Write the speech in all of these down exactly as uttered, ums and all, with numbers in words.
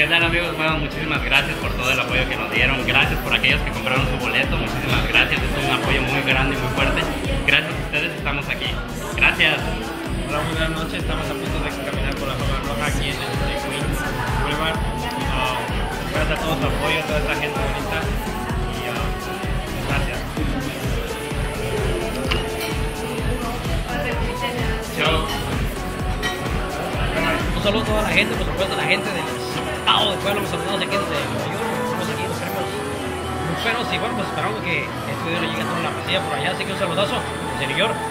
tal, amigos? Bueno, muchísimas gracias por todo el apoyo que nos dieron. Gracias por aquellos que compraron su boleto. Muchísimas gracias. Es un apoyo muy grande y muy fuerte. Gracias a ustedes estamos aquí. Gracias. Hola, muy buenas noches. Estamos a punto de caminar por la Zona Roja aquí en el de Queens Boulevard. Uh, gracias a todo su apoyo, a toda esta gente bonita. Y uh, gracias. Chao. Un saludo a toda la gente, por supuesto, a la gente del estado del pueblo, los saludos aquí desde Nueva York. Estamos aquí los premios muy buenos y bueno, pues esperamos que este video le llegue a toda la poesía por allá. Así que un saludazo desde New York.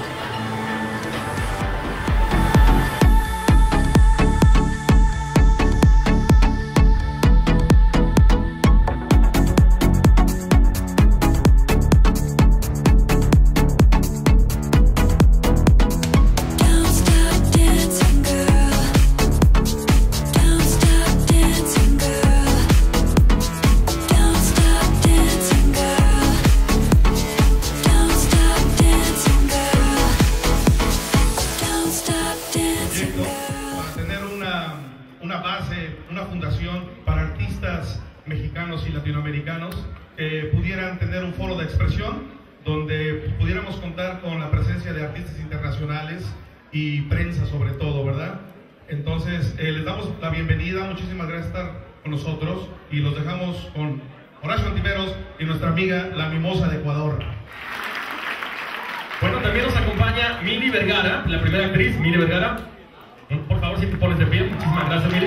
mexicanos y latinoamericanos eh, pudieran tener un foro de expresión donde pudiéramos contar con la presencia de artistas internacionales y prensa sobre todo, ¿verdad? Entonces eh, les damos la bienvenida, muchísimas gracias por estar con nosotros y los dejamos con Horacio Antiveros y nuestra amiga La Mimosa de Ecuador. Bueno, también nos acompaña Mili Vergara, la primera actriz, Mili Vergara. Por favor, si te pones de pie, muchísimas gracias, Mili.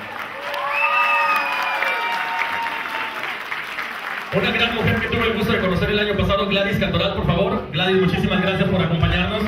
Una gran mujer que tuve el gusto de conocer el año pasado, Gladys Cantoral, por favor. Gladys, muchísimas gracias por acompañarnos.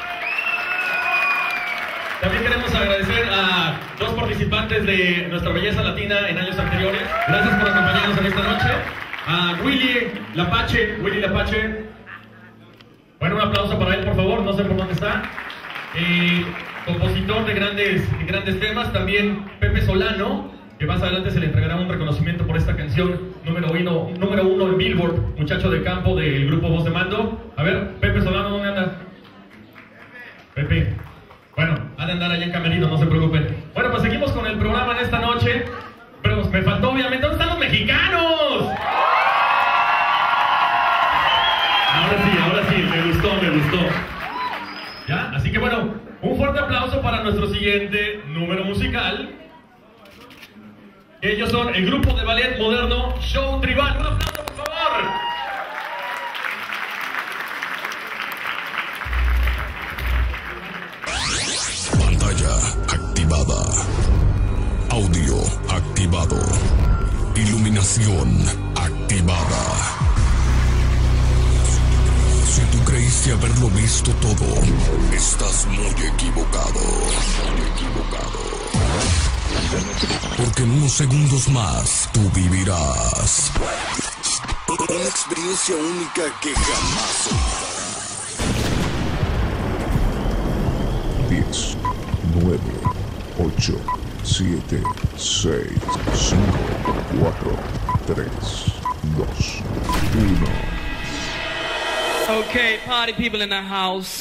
También queremos agradecer a dos participantes de Nuestra Belleza Latina en años anteriores. Gracias por acompañarnos en esta noche. A Willy Lapache, Willy Lapache. Bueno, un aplauso para él, por favor. No sé por dónde está. Eh, compositor de grandes, de grandes temas. También Pepe Solano, que más adelante se le entregará un reconocimiento por esta canción número uno, número uno en Billboard, muchacho de campo del grupo Voz de Mando. A ver, Pepe Solano, ¿dónde anda? Pepe. Bueno, ha de andar allá en camerino, no se preocupen. Bueno, pues seguimos con el programa en esta noche. Pero me faltó obviamente, ¿dónde están los mexicanos? Ahora sí, ahora sí, me gustó, me gustó. ¿Ya? Así que bueno, un fuerte aplauso para nuestro siguiente número musical. Ellos son el grupo de ballet moderno Show Tribal. Un aplauso, por favor. Pantalla activada. Audio activado. Iluminación activada. Si tú creíste haberlo visto todo, estás muy equivocado. Muy equivocado. Porque en unos segundos más tú vivirás una experiencia única que jamás olvidarás. diez, nueve, ocho, siete, seis, cinco, cuatro, tres, dos, uno. Okay, party people in the house.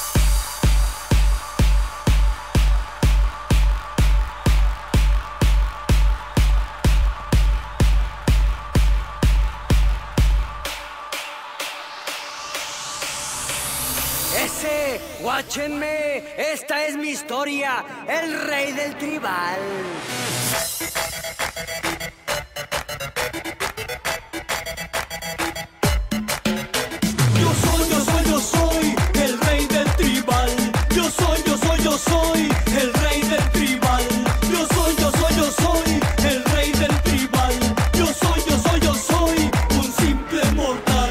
Ese, guáchenme, esta es mi historia, el rey del tribal. Yo soy, yo soy, yo soy el rey del tribal. Yo soy, yo soy, yo soy el rey del tribal. Yo soy, yo soy, yo soy el rey del tribal. Yo soy, yo soy, yo soy un simple mortal.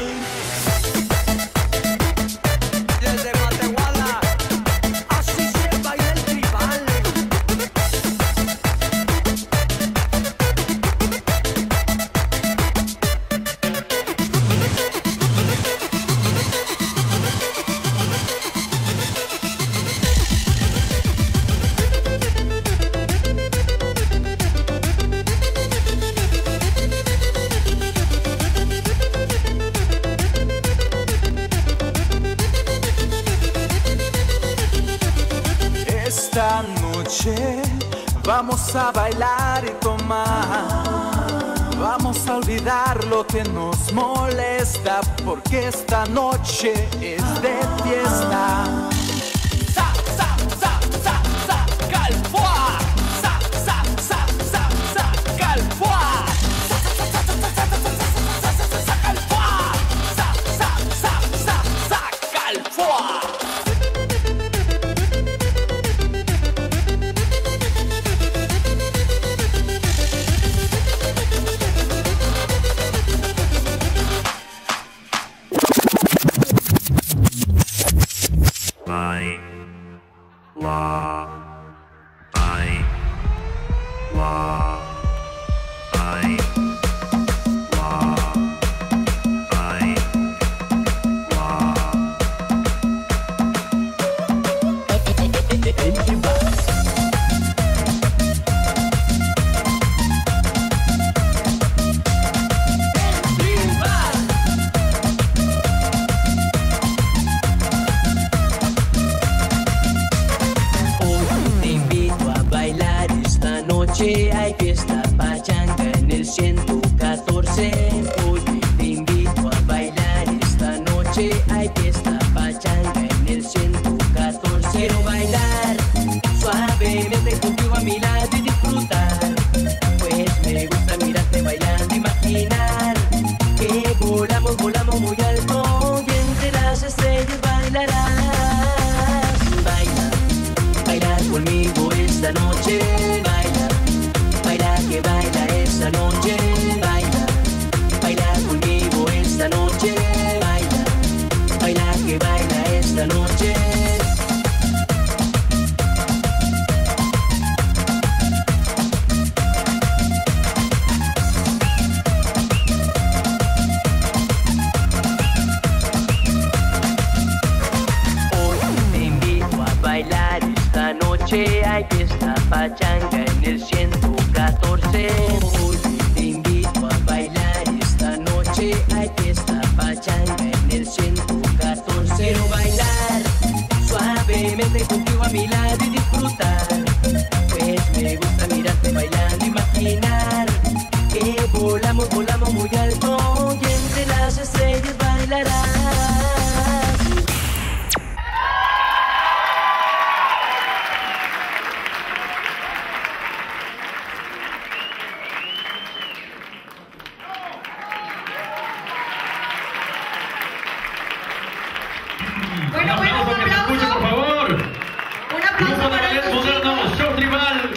Desde Matehuala, así se baila el tribal. Vamos a bailar y tomar, vamos a olvidar lo que nos molesta, porque esta noche es de fiesta. Sa, sa, sa, sa, sa, calfua. Sa, sa, sa, sa, sa, calfua. Sa, sa, sa, sa, sa, sa, sa, sa, sa, calfua. Sa, sa, sa, sa, sa, calfua. Bye. La. Bye. La. Bye. La. Bye. Hay fiesta pachanga en el ciento catorce. Hoy te invito a bailar esta noche. Hay fiesta pachanga en el ciento catorce. Quiero bailar suavemente contigo a mi lado y disfrutar, pues me gusta mirarte bailando, imaginar que volamos, volamos muy alto y entre las estrellas bailarás. Baila, baila conmigo esta noche. Que baila esta noche, baila, baila conmigo esta noche, baila, baila que baila esta noche. Hoy te invito a bailar esta noche, hay fiesta pachanga en el ciento catorce. Hoy te invito a bailar esta noche, hay fiesta pachanga en el ciento catorce. Quiero bailar suavemente contigo a mi lado y disfrutar, pues me gusta mirarte bailando, imaginar que volamos, volamos muy alto y entre las estrellas bailarás. Bueno, bueno, un aplauso, que se escuche, por favor. Un aplauso Grupo de para ballet estos moderno, chicos. show tribal.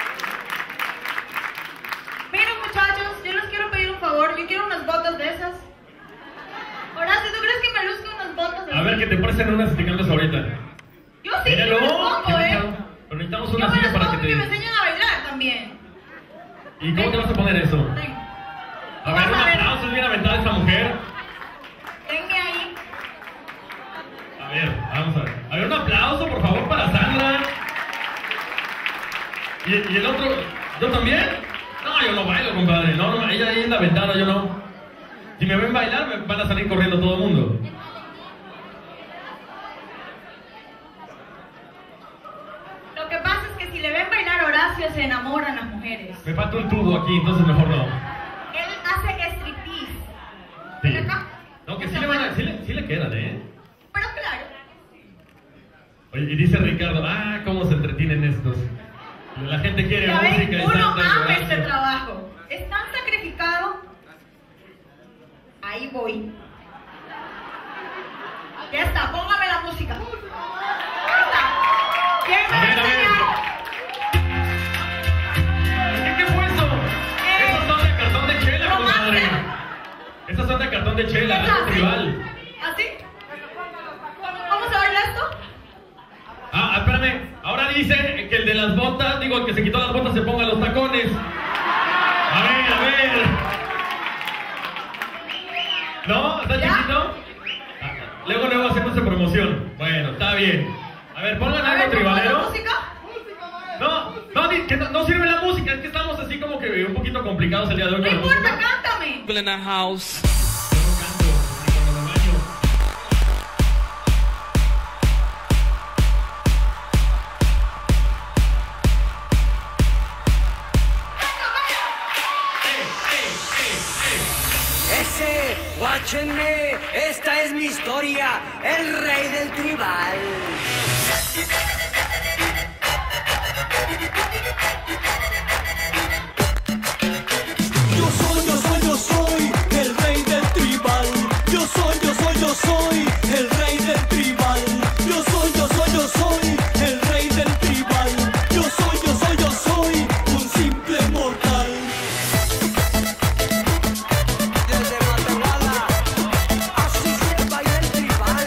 Miren, muchachos, yo les quiero pedir un favor. Yo quiero unas botas de esas. Horacio, ¿tú crees que me luzco unas botas de A ver, que te presten unas y te cambias ahorita. Yo sí, yo Míralo, me las pongo, que ¿eh? necesitamos- Pero necesitamos Yo una me silla las para pongo que y me te... enseñan a bailar también. ¿Y cómo te vas a poner eso? Ven. A ver, un Vamos a ver. aplauso, es bien aventada esta mujer. Venme ahí. A ver, vamos a ver. A ver, un aplauso, por favor, para Sandra. ¿Y, y el otro? ¿Yo también? No, yo no bailo, compadre. No, no, ella ahí en la ventana, yo no. Si me ven bailar, me van a salir corriendo todo el mundo. Lo que pasa es que si le ven bailar a Horacio, se enamoran las mujeres. Me falta un tubo aquí, entonces mejor no. Él hace striptease. Sí. ¿Ven acá? No, que sí le, van a, sí, le, sí le quedan, ¿eh? Pero claro. Oye, y dice Ricardo, ah, cómo se entretienen estos. La gente quiere Ya música ven, y uno salsa y ama Horacio. este trabajo. Es tan sacrificado. Ahí voy. Ya está, póngame la música. Ya está. ¿Quién me A va a ver, a ver. enseñar? ¿Qué, qué fue eso? Esas son de cartón de chela, romance. compadre. Esas son de cartón de chela, ¿Qué algo hace? tribal. ¿Así? ¿Cómo se baila esto? Ah, espérame. Ahora dice que el de las botas, digo, el que se quitó las botas se ponga los tacones. A ver, a ver. ¿No? ¿Está ¿Ya? chiquito? Ah, luego, luego hacemos promoción. Bueno, está bien. A ver, pongan A algo ver, ¿pongo la tribalero. música? No, no, di- que no, no sirve la música, es que estamos así como que un poquito complicados el día de hoy No con la importa, música. cántame. People in the house. Yo no canto, ni cuando me baño. Dice, guáchenme, esta es mi historia, el rey del tribal. Yo soy, yo soy, yo soy el rey del tribal. Yo soy, yo soy, yo soy el rey del tribal. Yo soy, yo soy, yo soy el rey del tribal. Yo soy, yo soy, yo soy un simple mortal. Desde Matehuala, así se baila el tribal.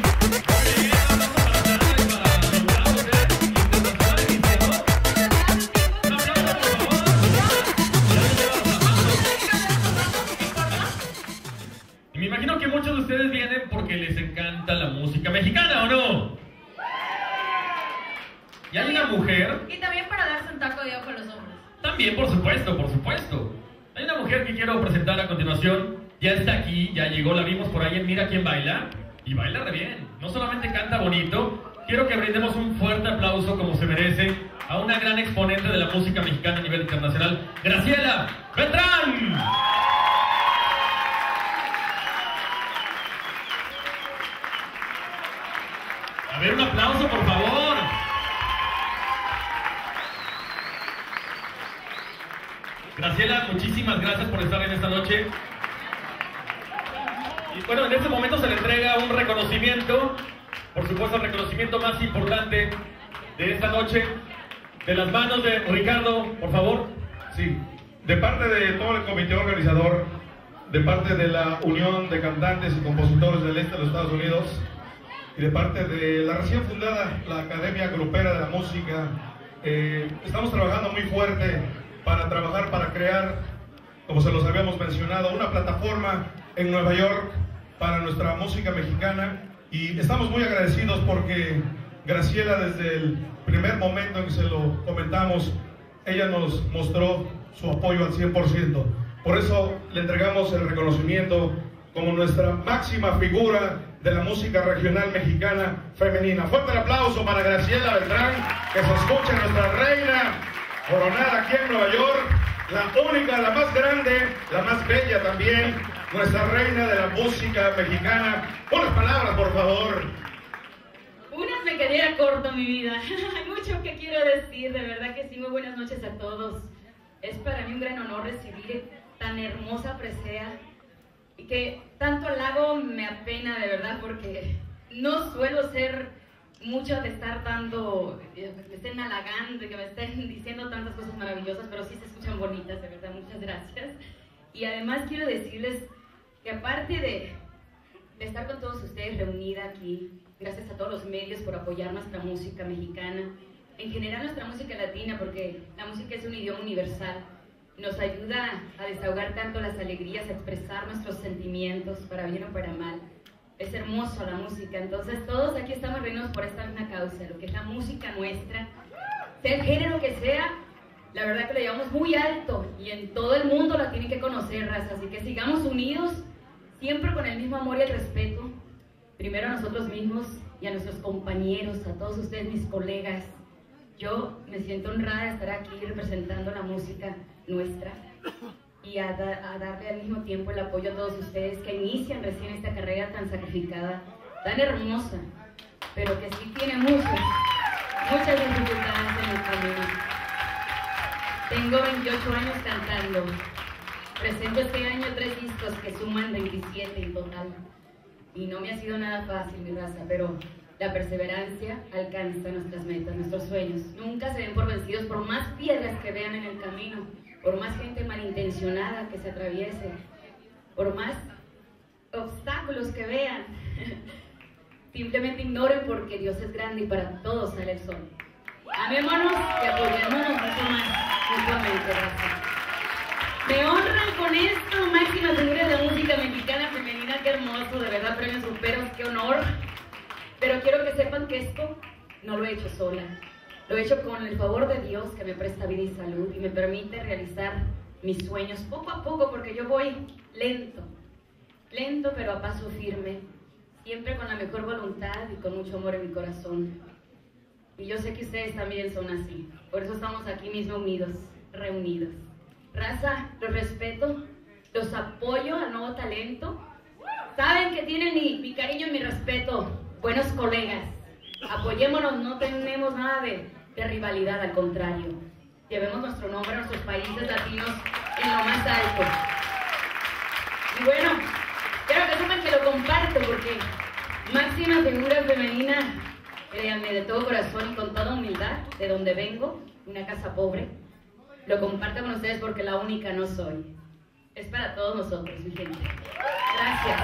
Y me imagino que muchos de ustedes vienen porque les encanta la música mexicana, ¿o no? ¿Y hay una mujer? Y también para darse un taco de ojo a los hombres. También, por supuesto, por supuesto. Hay una mujer que quiero presentar a continuación. Ya está aquí, ya llegó, la vimos por ahí en Mira Quién Baila. Y baila re bien. No solamente canta bonito, quiero que brindemos un fuerte aplauso como se merece a una gran exponente de la música mexicana a nivel internacional, Graciela Beltrán. A ver, un aplauso, por favor. Graciela, muchísimas gracias por estar en esta noche. Y bueno, en este momento se le entrega un reconocimiento, por supuesto el reconocimiento más importante de esta noche, de las manos de Ricardo, por favor. Sí, de parte de todo el comité organizador, de parte de la Unión de Cantantes y Compositores del Este de los Estados Unidos, y de parte de la recién fundada, la Academia Grupera de la Música, eh, estamos trabajando muy fuerte para trabajar, para crear, como se los habíamos mencionado, una plataforma en Nueva York para nuestra música mexicana, y estamos muy agradecidos porque Graciela, desde el primer momento en que se lo comentamos, ella nos mostró su apoyo al cien por ciento. Por eso le entregamos el reconocimiento como nuestra máxima figura de la música regional mexicana femenina. Fuerte el aplauso para Graciela Beltrán, que se escuche, nuestra reina coronada aquí en Nueva York, la única, la más grande, la más bella también, nuestra reina de la música mexicana. Unas palabras, por favor. Unas me quedaría corto, mi vida. Hay mucho que quiero decir, de verdad que sí. Muy buenas noches a todos. Es para mí un gran honor recibir tan hermosa presea y que tanto halago me apena, de verdad, porque no suelo ser mucho de estar dando, que me estén halagando y que me estén diciendo tantas cosas maravillosas, pero sí se escuchan bonitas, de verdad. Muchas gracias. Y además quiero decirles que aparte de, de estar con todos ustedes reunida aquí, gracias a todos los medios por apoyar nuestra música mexicana, en general nuestra música latina, porque la música es un idioma universal, nos ayuda a desahogar tanto las alegrías, a expresar nuestros sentimientos, para bien o para mal. Es hermoso la música, entonces todos aquí estamos reunidos por esta misma causa, lo que es la música nuestra, sea el género que sea, la verdad que lo llevamos muy alto y en todo el mundo la tienen que conocer, raza, así que sigamos unidos, siempre con el mismo amor y el respeto, primero a nosotros mismos y a nuestros compañeros, a todos ustedes, mis colegas. Yo me siento honrada de estar aquí representando la música nuestra y a, da, a darle al mismo tiempo el apoyo a todos ustedes que inician recién esta carrera tan sacrificada, tan hermosa, pero que sí tiene muchas, muchas dificultades en el camino. Tengo veintiocho años cantando, presento este año tres discos que suman veintisiete en total. Y no me ha sido nada fácil, mi raza, pero la perseverancia alcanza nuestras metas, nuestros sueños. Nunca se den por vencidos, por más piedras que vean en el camino, por más gente malintencionada que se atraviese, por más obstáculos que vean. Simplemente ignoren porque Dios es grande y para todos sale el sol. Amémonos y apoyémonos mucho más mutuamente, raza. Me honran con esto, máxima figura de la música mexicana femenina, qué hermoso, de verdad, premios gruperos, qué honor. Pero quiero que sepan que esto no lo he hecho sola, lo he hecho con el favor de Dios que me presta vida y salud y me permite realizar mis sueños poco a poco, porque yo voy lento, lento pero a paso firme, siempre con la mejor voluntad y con mucho amor en mi corazón. Y yo sé que ustedes también son así, por eso estamos aquí mismo unidos, reunidos. Raza, los respeto, Los apoyo a nuevo talento. Saben que tienen mi, mi cariño y mi respeto. Buenos colegas. Apoyémonos, no tenemos nada de, de rivalidad, al contrario. Llevemos nuestro nombre a nuestros países latinos en lo más alto. Y bueno, quiero que sepan que lo comparto porque máxima figura femenina, créanme, de todo corazón y con toda humildad, de donde vengo, una casa pobre, lo comparto con ustedes porque la única no soy. Es para todos nosotros, mi gente. Gracias.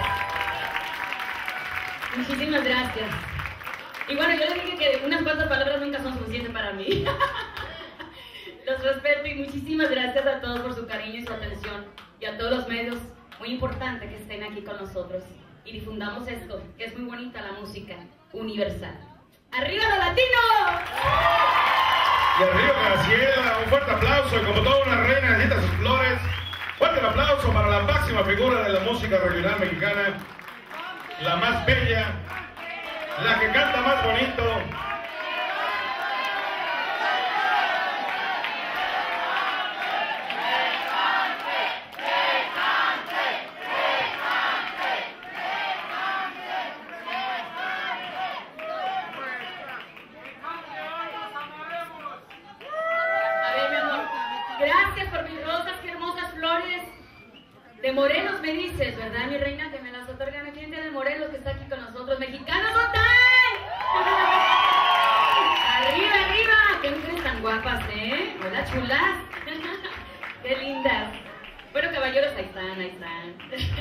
Muchísimas gracias. Y bueno, yo les dije que unas cuantas palabras nunca son suficientes para mí. Los respeto y muchísimas gracias a todos por su cariño y su atención. Y a todos los medios, muy importante que estén aquí con nosotros. Y difundamos esto, que es muy bonita la música universal. ¡Arriba los latinos! Y arriba Graciela, un fuerte aplauso. Y como toda una reina necesita sus flores, fuerte el aplauso para la máxima figura de la música regional mexicana, la más bella, la que canta más bonito. De Morelos me dices, ¿verdad, mi reina? Que me las otorgan. ¿Quién de Morelos que está aquí con nosotros? ¡Mexicanos, votan! ¡Arriba, arriba! ¡Qué mujeres tan guapas, eh! ¡Hola, chulas! ¡Qué lindas! Bueno, caballeros, ahí están, ahí están.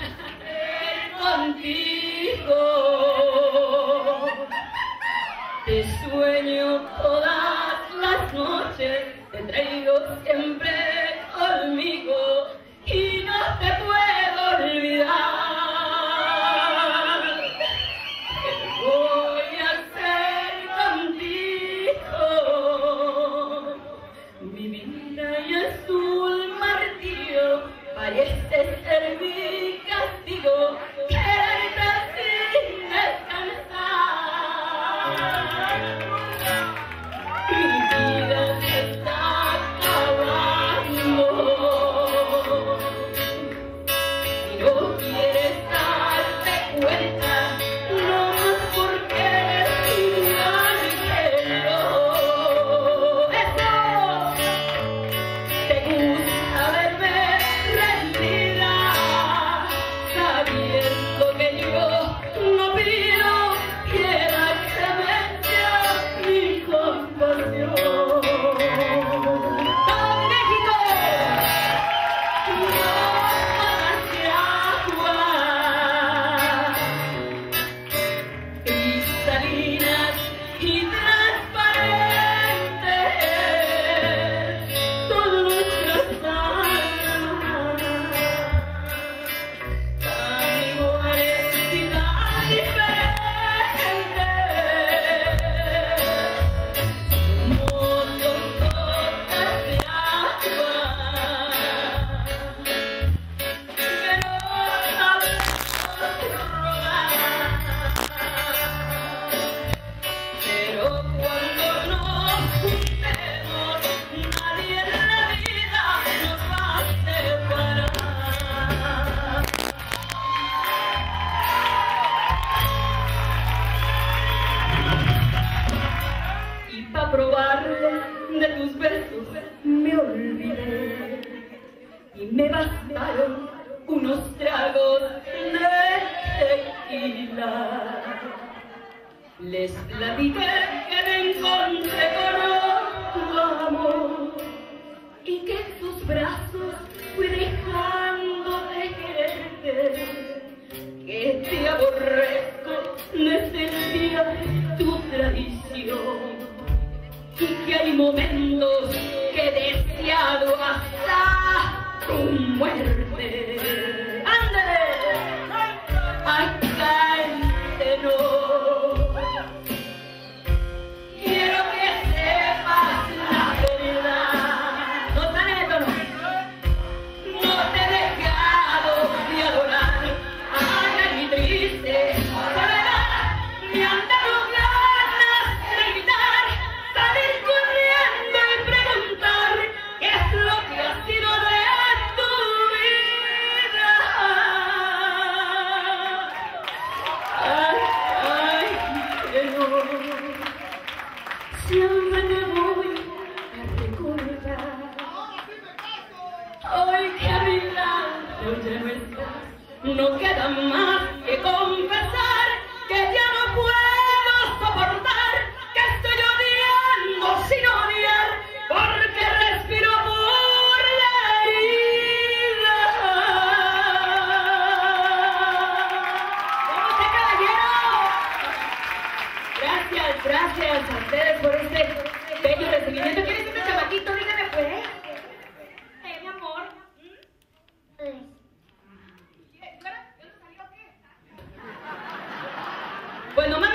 Contigo te sueño todas las noches, te traigo siempre conmigo. Y no te puedo olvidar. ¿Qué voy a hacer contigo? Mi vida y azul martillo parece ser mi castigo. Quererte sin descansar. Mi vida se está acabando. No quieres darte cuenta, no más porque eres un ángel. Eso te gusta verme rendida, sabiendo que yo no pido quiera clemencia ni compasión. ¡Todo México! Cristalinas y transparentes son nuestras almas, tan iguales y tan diferentes. Somos dos gotas de agua que no sabemos robar. Pero cuando nos juntemos, nadie en la vida nos va a separar. Y pa' probarles de tus besos me olvidé. Y me bastaron unos tragos de tequila. Les platiqué que me encontré con otro amor y que en tus brazos fui dejando de quererte, que te aborrezco desde el día de tu traición y que hay momentos que he deseado hasta tu muerte. ¡Ándale! Acá entre nos. Quiero que sepas la verdad. No tan esto, no. No te he dejado de adorar. Ay, mi triste soledad. Me han dado ganas de gritar, salir corriendo y preguntar qué es lo que ha sido de tu vida. no queda más que confesar que ya no puedo soportar que estoy odiando sin odiar, porque respiro por la herida. ¿Cómo está, caballero? Gracias, gracias a ustedes por este bello recibimiento. ¿Quieres un chamaquito? Dígame pues. Eh, mi amor. Pues no me